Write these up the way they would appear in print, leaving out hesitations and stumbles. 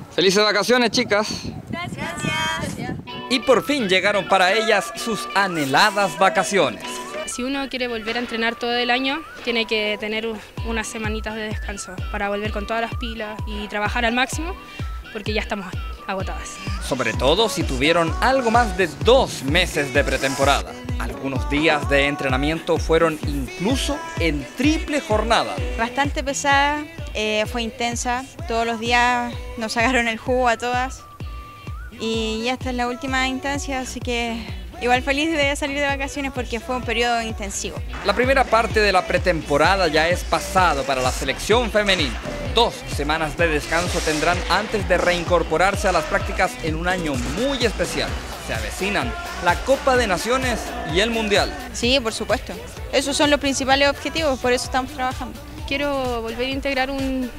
Felices vacaciones, chicas. Gracias. Y por fin llegaron para ellas sus anheladas vacaciones. Si uno quiere volver a entrenar todo el año, tiene que tener unas semanitas de descanso para volver con todas las pilas y trabajar al máximo, porque ya estamos agotadas. Sobre todo si tuvieron algo más de 2 meses de pretemporada. Algunos días de entrenamiento fueron incluso en triple jornada. Bastante pesada, fue intensa. Todos los días nos sacaron el jugo a todas. Y ya esta es la última instancia, así que igual feliz de salir de vacaciones porque fue un periodo intensivo. La primera parte de la pretemporada ya es pasado para la selección femenina. 2 semanas de descanso tendrán antes de reincorporarse a las prácticas en un año muy especial. Se avecinan la Copa de Naciones y el Mundial. Sí, por supuesto. Esos son los principales objetivos, por eso estamos trabajando. Quiero volver a integrar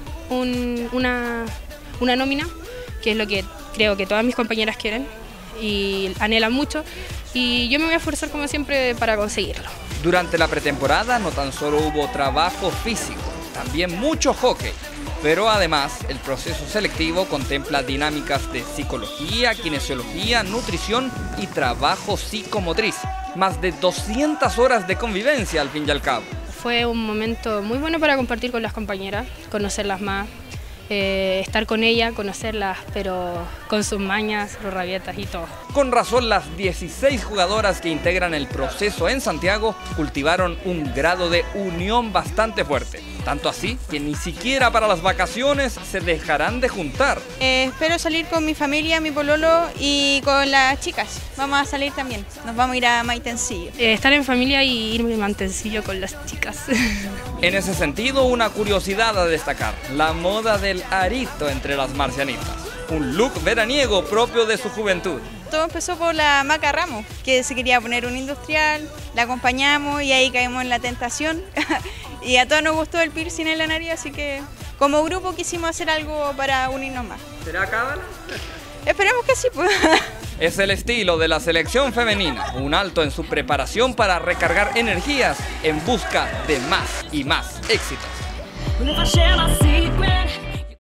una nómina, que es lo que creo que todas mis compañeras quieren y anhelan mucho, y yo me voy a esforzar como siempre para conseguirlo. Durante la pretemporada no tan solo hubo trabajo físico, también mucho hockey. Pero además, el proceso selectivo contempla dinámicas de psicología, kinesiología, nutrición y trabajo psicomotriz. Más de 200 horas de convivencia al fin y al cabo. Fue un momento muy bueno para compartir con las compañeras, conocerlas más, estar con ellas, conocerlas, pero con sus mañas, sus rabietas y todo. Con razón, las 16 jugadoras que integran el proceso en Santiago cultivaron un grado de unión bastante fuerte. Tanto así que ni siquiera para las vacaciones se dejarán de juntar. Espero salir con mi familia, mi pololo y con las chicas. Vamos a salir también, nos vamos a ir a Maitencillo. Estar en familia y irme a Maitencillo con las chicas. En ese sentido, una curiosidad a destacar: la moda del arito entre las marcianitas. Un look veraniego propio de su juventud. Todo empezó por la Maca Ramos, que se quería poner un industrial, la acompañamos y ahí caímos en la tentación. Y a todos nos gustó el piercing en la nariz, así que como grupo quisimos hacer algo para unirnos más. ¿Será cábala? Esperemos que sí, pues. Es el estilo de la selección femenina, un alto en su preparación para recargar energías en busca de más y más éxitos.